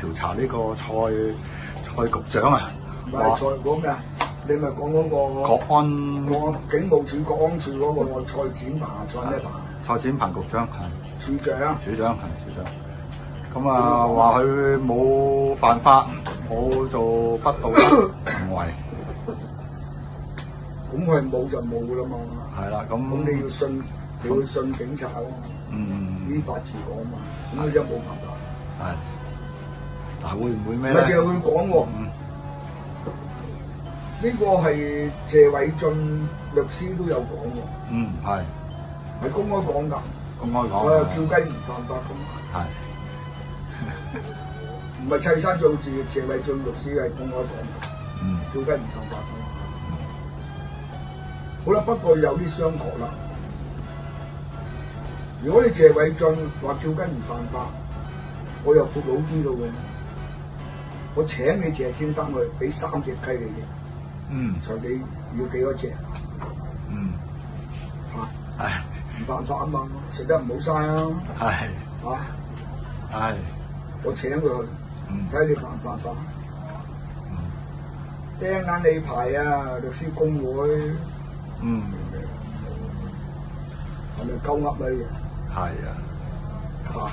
調查呢個蔡局長啊。 唔係蔡講咩啊？你咪講嗰個國安警務處國安處嗰個蔡展鵬蔡咩鵬？ 蔡展鵬局長係處長。 處長。咁啊話佢冇犯法，冇做不道德行為。 咁佢冇就冇噶啦嘛。 係啦，咁你要信警察咯。依法治港嘛。咁佢真冇辦法。 係。但係會唔會咩咧？ 咪淨係會講喎。呢個係謝偉俊律師都有講喎。 係。 係公開講㗎。 公開講。 叫雞唔犯法咁。 係。 唔係砌山造字嘅謝偉俊律師係公開講。叫雞唔犯法。好啦，不過有啲商榷啦。如果你謝偉俊話叫雞唔犯法，我又闊佬啲咯喎。我請你謝先生去，俾3隻雞你嘅。隨你要幾多隻？唔犯法啊嘛，食得唔好嘥啊。我請佢去，睇你犯唔犯法。釘眼你牌啊，律師公會。係咪鳩噏你嘅？ 係啊。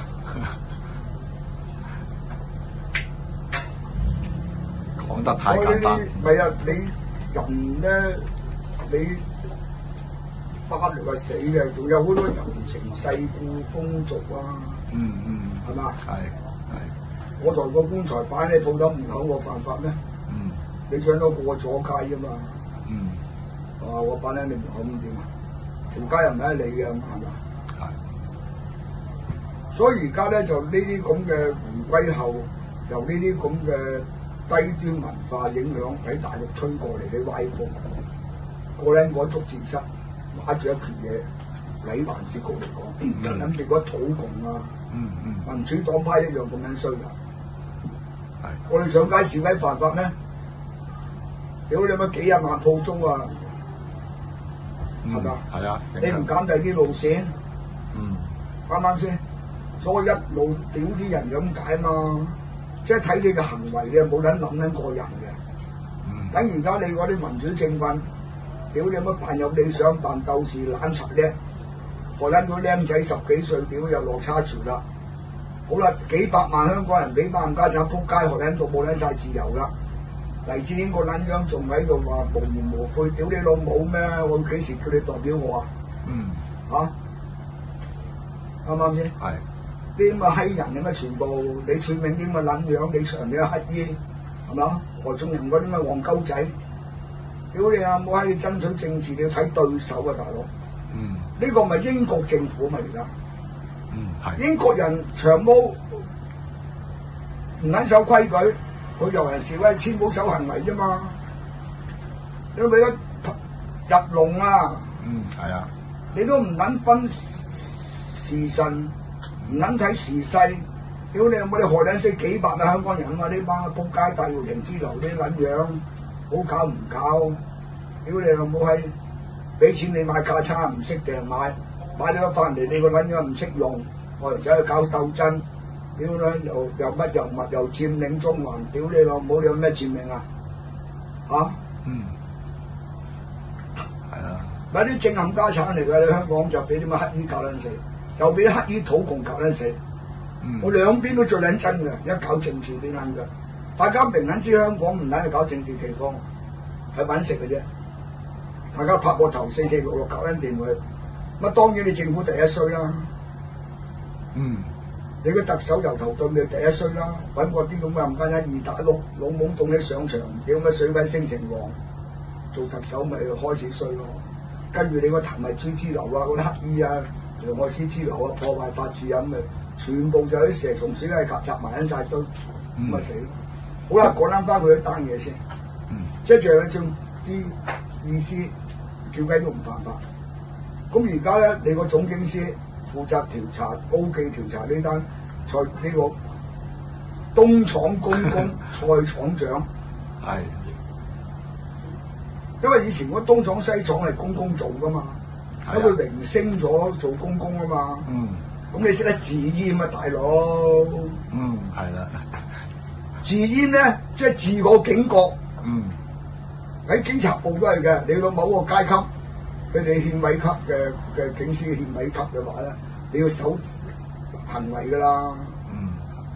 講得太簡單。 唔係啊，你人咧，你法律係死嘅，仲有好多人情世故風俗啊。係嘛？ 係。 我抬個棺材擺喺你鋪頭門口，我犯法咩？你想到過咗街啫嘛。我擺喺你門口咁點啊？條街又唔係你嘅，係嘛？係。所以而家咧就呢啲咁嘅回歸後，由呢啲咁嘅低端文化影響喺大陸吹過嚟啲歪風，個僆哥捉字蝨，揦住一拳嘢，禮環節局嚟講，人諗住嗰土共啊，民主黨派一樣咁樣衰㗎。我哋上街示威犯法咩？屌你乜幾廿萬鋪租啊！係嘛？ 係啊！ 你唔揀第啲路線，啱唔啱先？所以一路屌啲人咁解嘛，即係睇你嘅行為，你冇撚諗過人嘅。等而家你嗰啲民主政棍，屌你乜扮有理想，扮鬥士攬賊叻，何撚到僆仔10幾歲，屌又落叉潮啦！好啦，幾百萬香港人俾班冚家鏟撲街，何撚到冇撚晒自由啦！黎智英個撚樣仲喺度話無言無悔，屌你老母咩？我幾時叫你代表我啊？啱唔啱先？係。啲咁嘅閪人咁啊，全部你全名啲咁嘅撚樣，你長你嘅乞衣，係咪啊？何仲仁嗰啲咁嘅黃鳩仔，屌你啊！冇喺你爭取政治，你要睇對手啊，大佬。呢個咪英國政府咪而家？係。英國人長毛唔撚守規矩。佢遊行示威簽保守行為啫嘛，你都俾佢入籠啊！ 係啊！ 你都唔撚分時辰，唔撚睇時勢，屌你有冇你害撚死幾百萬香港人啊嘛？呢班仆街大會停之流啲撚樣，好搞唔搞？屌你有冇係俾錢你買架撐唔識訂買咗翻嚟你個撚樣唔識用，我嚟走去搞鬥爭。屌啦！又乜又物又佔領中環，屌你老母！你有咩佔領啊？係啊！咪啲正冚家產嚟㗎，你香港就俾啲乜乞衣搞撚死，又俾啲乞衣土窮搞撚死。我兩邊都最撚真嘅，一搞政治啲撚嘅，大家明撚知香港唔撚去搞政治地方，係揾食嘅啫。大家拍膊頭4466搞撚掂佢，乜當然你政府第一衰啦。你個特首由頭到尾第一衰啦，揾個啲咁嘅冚家鏟二打六老懵懂起上場，屌乜水鬼升成王，做特首咪開始衰咯。跟住你個譚慧珠之流啊，嗰啲乞衣啊，楊愛詩之流啊，破壞法治啊，咁咪全部就啲蛇蟲鼠蟻曱甴埋喺晒堆，咁咪死咯。好啦，講翻佢一單嘢先，即係仲有啲意思，叫雞都唔犯法。咁而家咧，你個總警司負責調查高記調查呢單呢個東廠公公蔡廠長，係，因為以前嗰東廠西廠係公公做噶嘛，咁佢榮升咗做公公啊嘛，咁你識得自閹啊大佬，係啦， 自閹咧，即係自我警覺。 嗯。 喺警察部都係嘅，你到某個階級，佢哋憲委級嘅警司憲委級嘅話咧，你要守行為㗎啦。 嗯，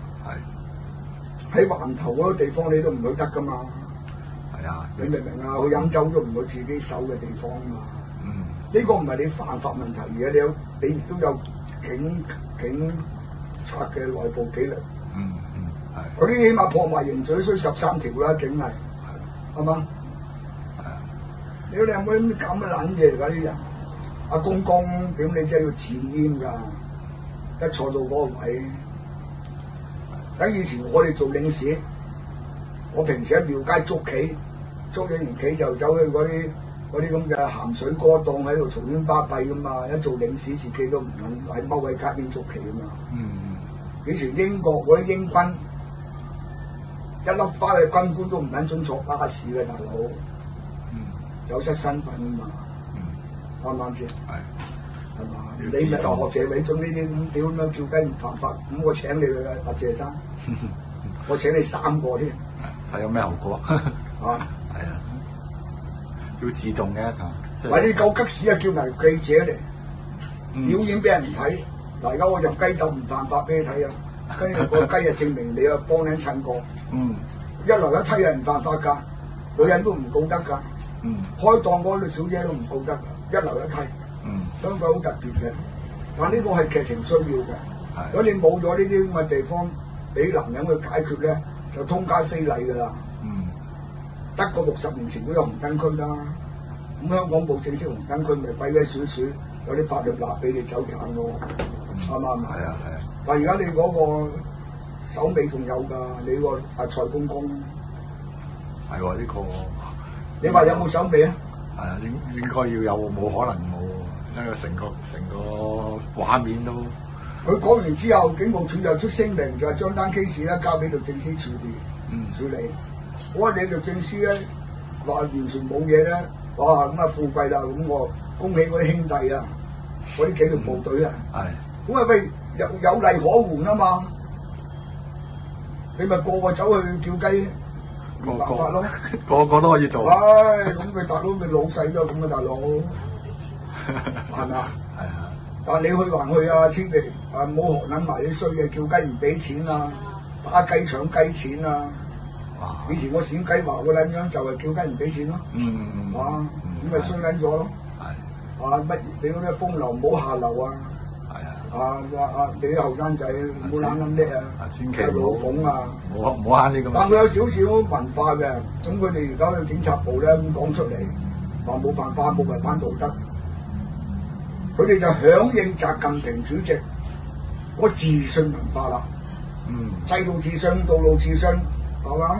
係。 喺環頭嗰個地方你都唔去得㗎嘛。 係啊。 你明唔明啊？去飲酒都唔去自己守嘅地方啊嘛。 嗯。 呢個唔係你犯法問題嘅，你亦都有警察嘅內部紀律。 嗯嗯，係。 嗰啲起碼破壞刑罪需13條啦，警例係嘛？屌你有冇啲咁嘅撚嘢㗎啲人？阿公公點你真係要自閹㗎？一坐到嗰個位，喺以前我哋做領事，我平時喺廟街捉棋，捉咗完棋就走去嗰啲咁嘅鹹水歌檔喺度嘈喧巴閉㗎嘛。一做領事自己都唔肯喺踎喺街邊捉棋㗎嘛。嗯。以前英國嗰啲英軍一粒花嘅軍官都唔撚准坐巴士嘅大佬。有失身份啊嘛，啱唔啱先？係嘛？你咪就學謝偉俊呢啲咁屌咁樣叫雞唔犯法，咁我請你去阿謝生，我請你3個添， 睇有咩後果啊？係啊，要自重嘅。 喂，你夠吉屎啊！叫埋記者嚟表演俾人睇，嗱而家我入雞竇唔犯法俾你睇啊，跟住個雞就證明你啊幫人襯過，一來一梯係唔犯法㗎，女人都唔告得㗎。開檔嗰啲小姐都唔告得，一樓一梯。香港好特別嘅，但呢個係劇情需要嘅。如果你冇咗呢啲咁嘅地方俾男人去解決咧，就通街非禮㗎啦。德國60年前都有紅燈區啦，咁香港冇正式紅燈區，咪鬼鬼祟祟有啲法律罅俾你走盞咯，啱唔啱啊？係啊。但係而家你嗰個手尾仲有㗎，你個阿蔡公公係喎呢個。 你話有冇手尾啊？ 係啊，應該要有，冇可能冇，因為成個畫面都。 佢講完之後，警務處就出聲明，就係將單 case 咧交俾律政司處理。我話你律政司咧話完全冇嘢咧，哇咁啊富貴啦，咁我恭喜嗰啲兄弟啊，嗰啲紀律部隊啊。咁啊喂有例可援啊嘛，你咪個個走去叫雞。冇辦法咯， 個個都可以做。 咁佢大佬咪老細都咁嘅大佬，係咪啊？係啊。但係你去還去啊，千祈唔好學撚埋啲衰嘅，叫雞唔俾錢啊，打雞搶雞錢啊。以前我閃雞華個撚樣就係叫雞唔俾錢咯。咁咪衰撚咗咯。乜你嗰啲風流唔好下流啊！你啲後生仔唔好懶撚叻啊！ 千祈老馮啊！ 唔好慳呢咁。 但佢有少少文化嘅，咁佢哋而家去警察部咧咁講出嚟，話冇犯法冇違反道德，佢哋就響應習近平主席嗰自信文化啦。制度自信、道路自信，係嘛？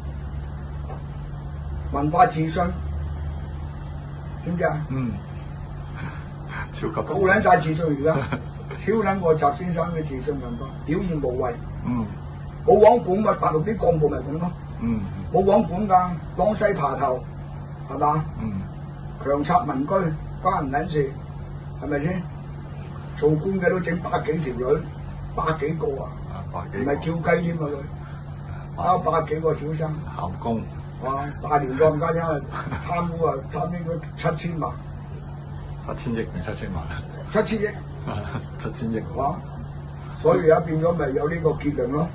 文化自信，知唔知啊？ 超級夠撚晒自信而家。超撚過習先生嘅自信文化，表現無畏。冇網管嘛，大陸啲幹部咪咁咯。冇網管㗎，當西爬頭，係嘛？強拆民居，關唔撚事，係咪先？做官嘅都整百幾條女，100幾個啊，唔係叫雞添啊佢，包100幾個小生。 校工。 大連個唔家因為貪污啊，貪應該7000萬。 7000億定7000萬 ？7000億。 7000億。 所以而家變咗咪有呢個結論咯。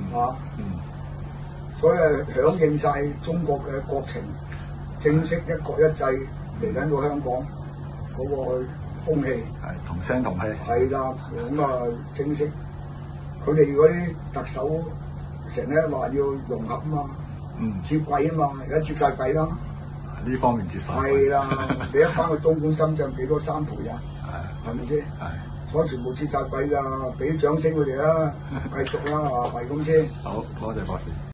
所以響應晒中國嘅國情，正式一國一制嚟緊到香港嗰個風氣。 同聲同氣。係啦， 咁啊正式，佢哋嗰啲特首成日話要融合啊嘛，接軌啊嘛，而家接晒軌啦。 呢方面接晒。係啦，你一翻去東莞、深圳幾多3倍啊？係咪先？所以全部接晒軌㗎，俾啲掌聲佢哋啦，繼續啦，係咁先。 好，多謝博士。